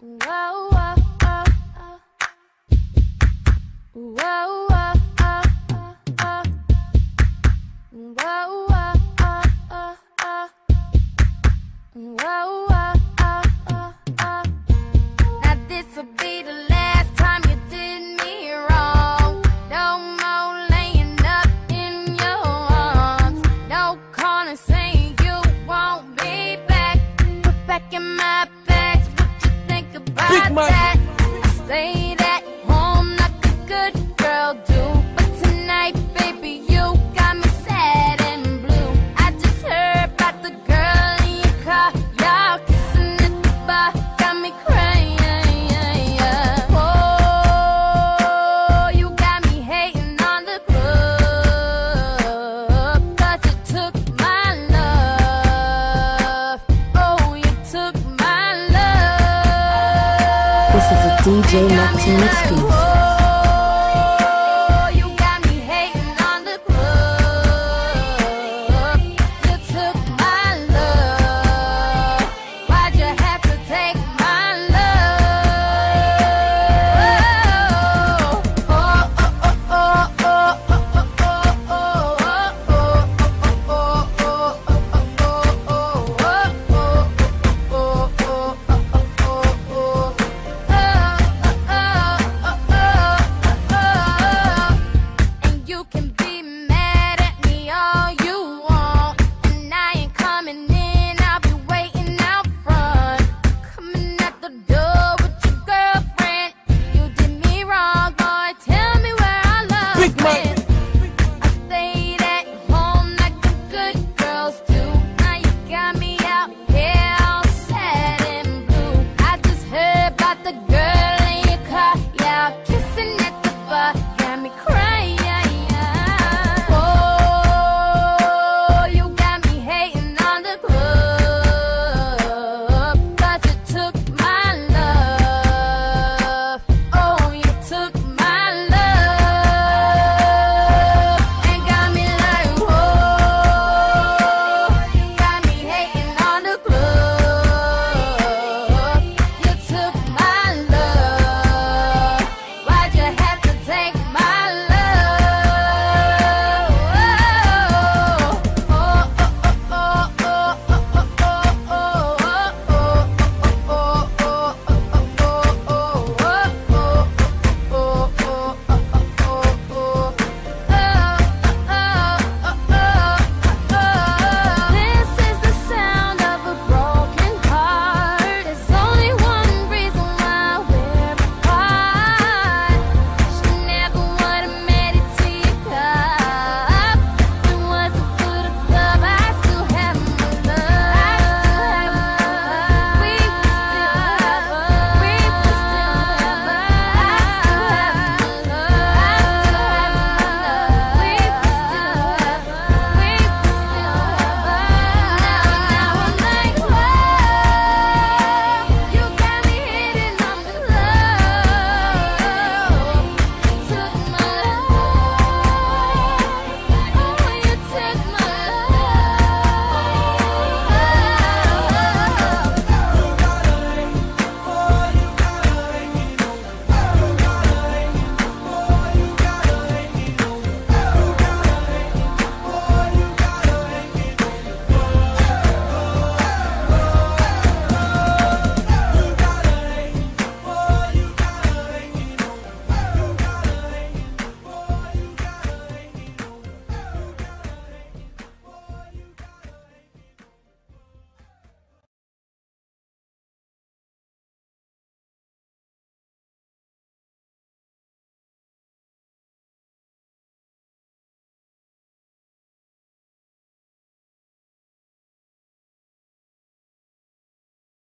Whoa, whoa, whoa, whoa, whoa, whoa, whoa, whoa. Now this'll be the last time you did me wrong. No more laying up in your arms. No corner saying you want me back. Put back in my bags. What you think about that? I stayed at home like a good girl do, but tonight, baby, you got me sad and blue. I just heard about the girl in your car. Y'all kissing at the bar, got me crying. Oh, you got me hating on the club, 'cause you took my love. Oh, you took my love. This is a DJ Neptune exclusive.